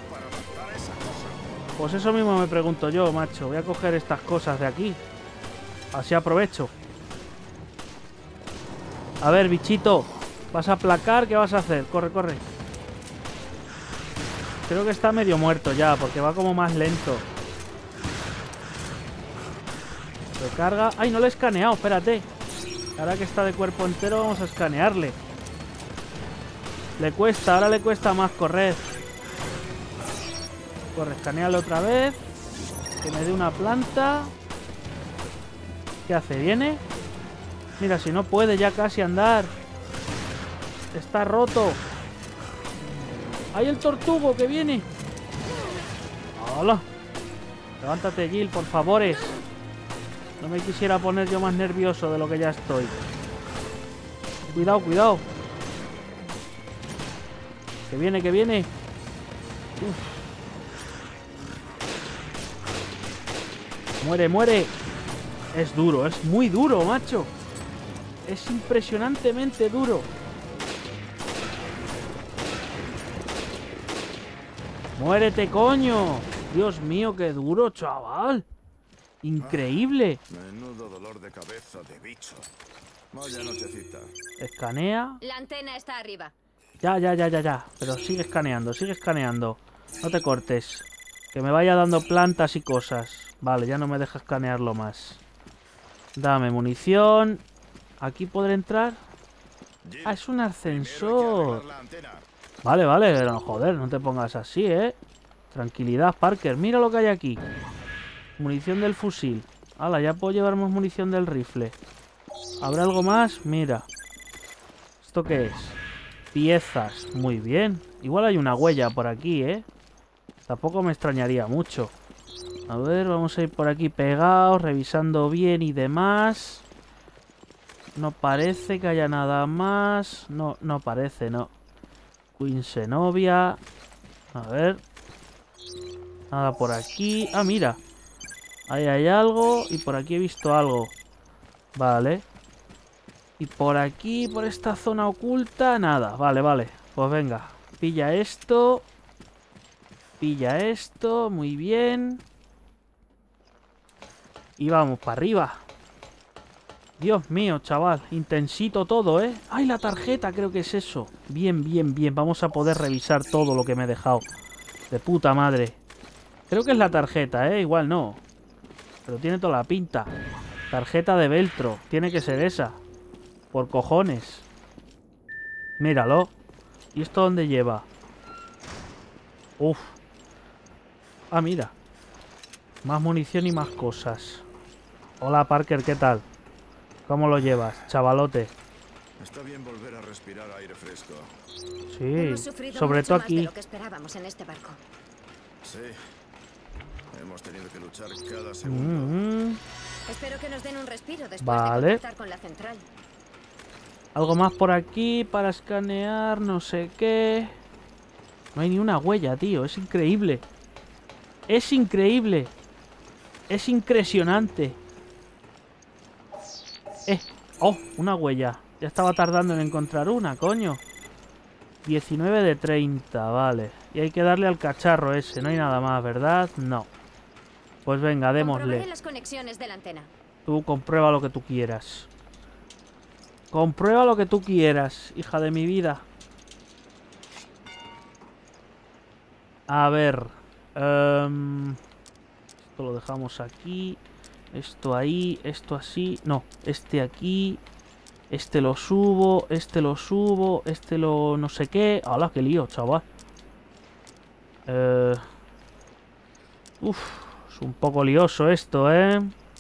Pues eso mismo me pregunto yo, macho. Voy a coger estas cosas de aquí. Así aprovecho. A ver, bichito. ¿Vas a aplacar? ¿Qué vas a hacer? Corre, corre. Creo que está medio muerto ya, porque va como más lento. Recarga. ¡Ay, no le he escaneado! Espérate. Ahora que está de cuerpo entero, vamos a escanearle. Le cuesta, ahora le cuesta más correr. Corre, escanearle otra vez. Que me dé una planta. ¿Qué hace? ¿Viene? Mira, si no puede ya casi andar. Está roto. ¡Hay el tortugo que viene! ¡Hola! Levántate, Jill, por favores. No me quisiera poner yo más nervioso de lo que ya estoy. Cuidado, cuidado. Que viene, que viene. Uf. Muere, muere. Es duro, es muy duro, macho. Es impresionantemente duro. ¡Muérete, coño! Dios mío, qué duro, chaval. Increíble. Menudo dolor de cabeza de bicho. Vaya nochecita. Escanea. La antena está arriba. Ya, ya, ya, ya, ya. Pero sigue escaneando, sigue escaneando. No te cortes. Que me vaya dando plantas y cosas. Vale, ya no me deja escanearlo más. Dame munición. ¿Aquí podré entrar? Ah, es un ascensor. Vale, vale, pero joder, no te pongas así, ¿eh? Tranquilidad, Parker. Mira lo que hay aquí. Munición del fusil. Hala, ya puedo llevarnos munición del rifle. ¿Habrá algo más? Mira. ¿Esto qué es? Piezas. Muy bien. Igual hay una huella por aquí, ¿eh? Tampoco me extrañaría mucho. A ver, vamos a ir por aquí pegados, revisando bien y demás. No parece que haya nada más. No, no parece, no. Queen Zenobia. A ver. Nada por aquí. Ah, mira. Ahí hay algo. Y por aquí he visto algo. Vale. Y por aquí, por esta zona oculta, nada. Vale, vale. Pues venga. Pilla esto. Pilla esto. Muy bien. Y vamos para arriba. Dios mío, chaval. Intensito todo, ¿eh? ¡Ay, la tarjeta! Creo que es eso. Bien, bien, bien. Vamos a poder revisar todo lo que me he dejado. De puta madre. Creo que es la tarjeta, ¿eh? Igual no. Pero tiene toda la pinta. Tarjeta de velcro. Tiene que ser esa. Por cojones. Míralo. ¿Y esto dónde lleva? Uf. Ah, mira. Más munición y más cosas. Hola Parker, ¿qué tal? ¿Cómo lo llevas, chavalote? Está bien volver a respirar aire fresco. Sí, Hemos sufrido sobre mucho todo más de aquí. lo que esperábamos en este barco. Sí. Hemos tenido que luchar cada segundo. Mm, Espero que nos den un respiro después Vale. de contactar con la central. Algo más por aquí para escanear, no sé qué. No hay ni una huella, tío. Es increíble. Es increíble. Es impresionante. Eh. Oh, una huella. Ya estaba tardando en encontrar una, coño. diecinueve de treinta, vale. Y hay que darle al cacharro ese. No hay nada más, ¿verdad? No. Pues venga, démosle. Comprobaré las conexiones de la antena. Tú comprueba lo que tú quieras. Comprueba lo que tú quieras, hija de mi vida. A ver. Um, esto lo dejamos aquí. Esto ahí. Esto así. No, este aquí. Este lo subo. Este lo subo. Este lo no sé qué. ¡Hala, qué lío, chaval! Eh, uf, es un poco lioso esto, ¿eh?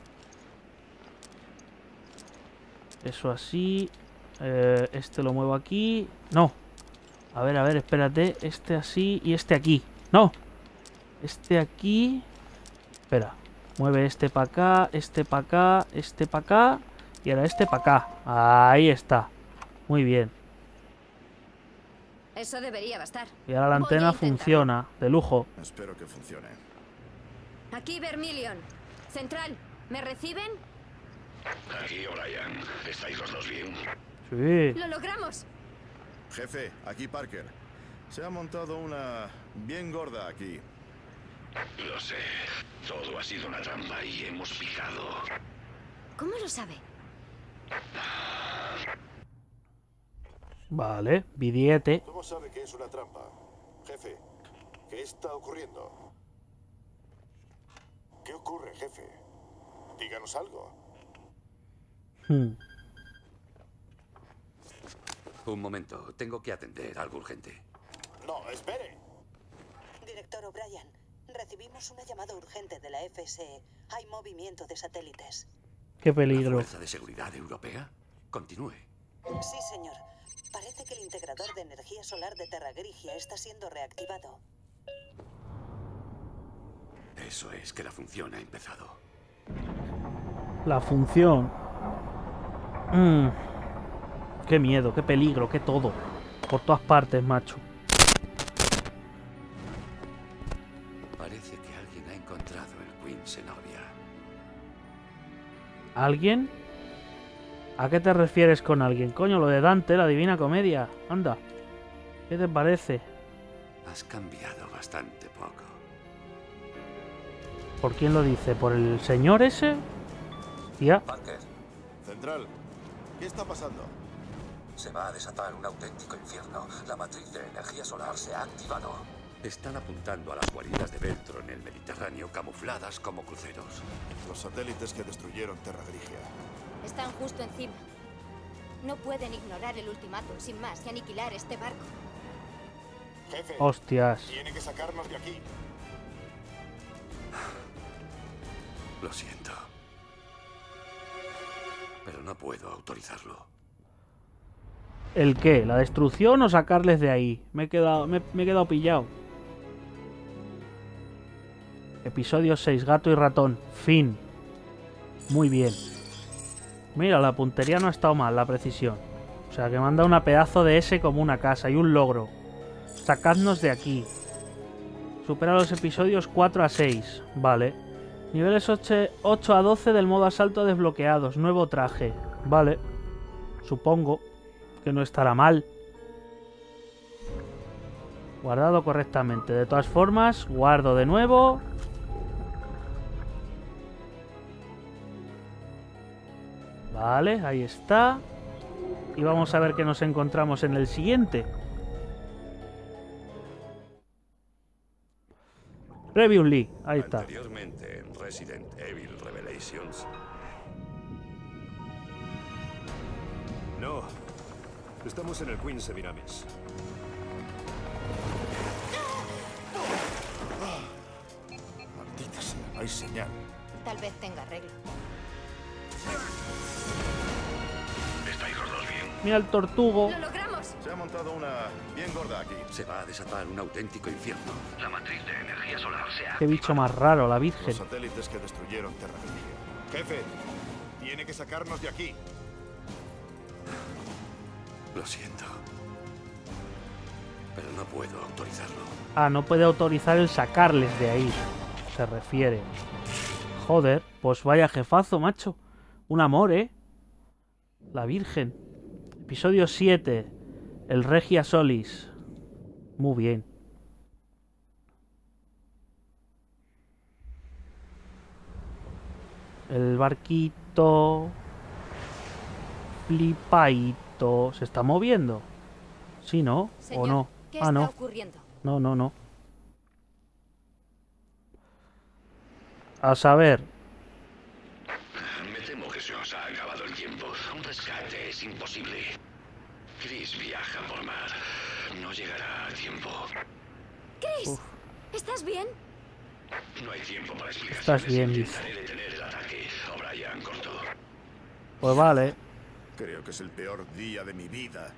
Eso así. Eh, este lo muevo aquí. No. A ver, a ver, espérate. Este así y este aquí. No. Este aquí. Espera. Mueve este para acá, este para acá, este para acá. Y ahora este para acá. Ahí está. Muy bien. Eso debería bastar. Y ahora la Voy a antena intentarlo. funciona. De lujo. Espero que funcione. Aquí Vermilion. Central, ¿me reciben? Aquí, O'Brien. ¿Estáis los dos bien? Sí. ¡Lo logramos! Jefe, aquí Parker. Se ha montado una bien gorda aquí. Lo sé. Todo ha sido una trampa y hemos picado. ¿Cómo lo sabe? Vale. Bidiete. ¿Cómo sabe que es una trampa? Jefe, ¿qué está ocurriendo? ¿Qué ocurre, jefe? Díganos algo. Hmm. Un momento, tengo que atender algo urgente. No, espere. Director O'Brien, recibimos una llamada urgente de la F S E. Hay movimiento de satélites. Qué ¿La peligro. Fuerza de Seguridad Europea? Continúe. Sí, señor. Parece que el integrador de energía solar de Terra Grigia está siendo reactivado. Eso es, que la función ha empezado. La función. Mm. Qué miedo, qué peligro, qué todo. Por todas partes, macho. Parece que alguien ha encontrado el Queen Zenobia. ¿Alguien? ¿A qué te refieres con alguien? Coño, lo de Dante, la Divina Comedia. Anda. ¿Qué te parece? Has cambiado bastante poco. ¿Por quién lo dice? ¿Por el señor ese? Tía. Parker, Central, ¿qué está pasando? se va a desatar un auténtico infierno. La matriz de energía solar se ha activado. Están apuntando a las guaridas de Veltro en el Mediterráneo, camufladas como cruceros. Los satélites que destruyeron Terra Grigia. Están justo encima. No pueden ignorar el ultimátum sin más y aniquilar este barco. Jefe, Hostias. tiene que sacarnos de aquí. Lo siento. Pero no puedo autorizarlo. ¿El qué? ¿La destrucción o sacarles de ahí? Me he quedado, me, me he quedado pillado. Episodio seis, gato y ratón. Fin. Muy bien. Mira, la puntería no ha estado mal, la precisión. O sea, que manda una pedazo de S como una casa y un logro. Sacadnos de aquí. Supera los episodios cuatro a seis. Vale. Niveles ocho a doce del modo asalto desbloqueados. Nuevo traje. Vale. Supongo que no estará mal. Guardado correctamente. De todas formas, guardo de nuevo. Vale, ahí está. Y vamos a ver qué nos encontramos en el siguiente. Previously, ahí está. Anteriormente en Resident Evil Revelations. No, estamos en el Queen Semiramis. Maldita sea, hay señal. Tal vez tenga arreglo. ¿Estáis los dos bien? Mira el tortugo. ¡Lo logramos! Se ha montado una bien gorda aquí. Se va a desatar un auténtico infierno. La matriz de energía solar se ha Qué bicho más raro, la Los Virgen. satélites que destruyeron Terraniglia. Jefe, tiene que sacarnos de aquí. Lo siento. Pero no puedo autorizarlo. Ah, no puede autorizar el sacarles de ahí. Se refiere. Joder, pues vaya jefazo, macho. Un amor, ¿eh? La Virgen. Episodio siete. El Regia Solis. Muy bien. El barquito. Flipaito. ¿Se está moviendo? ¿Sí, no? Señor, ¿O no? ¿qué Ah, está no. ocurriendo? No, no, no. A saber. Me temo que se os ha acabado el tiempo. Un rescate es imposible. Chris viaja por mar. No llegará a tiempo. ¡Chris! Uf. ¿Estás bien? No hay tiempo para explicaciones. Estás bien, dice. Intentaré detener el ataque. O'Brien cortó. Pues vale. Creo que es el peor día de mi vida.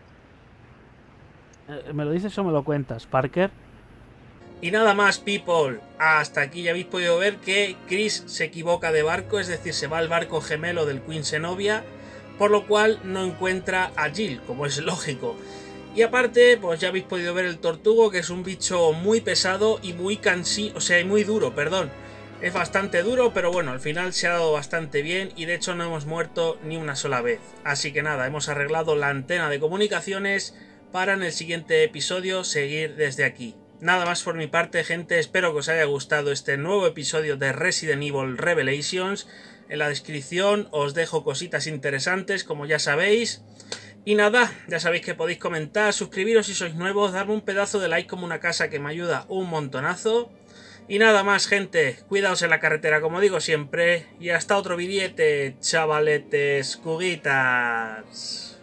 Eh, ¿Me lo dices o me lo cuentas, Parker? Y nada más, people. Hasta aquí ya habéis podido ver que Chris se equivoca de barco, es decir, se va al barco gemelo del Queen Zenobia, por lo cual no encuentra a Jill, como es lógico. Y aparte, pues ya habéis podido ver el tortugo, que es un bicho muy pesado y muy cansino, o sea, muy duro, perdón. Es bastante duro, pero bueno, al final se ha dado bastante bien y de hecho no hemos muerto ni una sola vez. Así que nada, hemos arreglado la antena de comunicaciones para en el siguiente episodio seguir desde aquí. Nada más por mi parte, gente, espero que os haya gustado este nuevo episodio de Resident Evil Revelations. En la descripción os dejo cositas interesantes, como ya sabéis. Y nada, ya sabéis que podéis comentar, suscribiros si sois nuevos, darme un pedazo de like como una casa que me ayuda un montonazo. Y nada más, gente, cuidaos en la carretera como digo siempre, y hasta otro vidiete, chavaletes, cuguitas.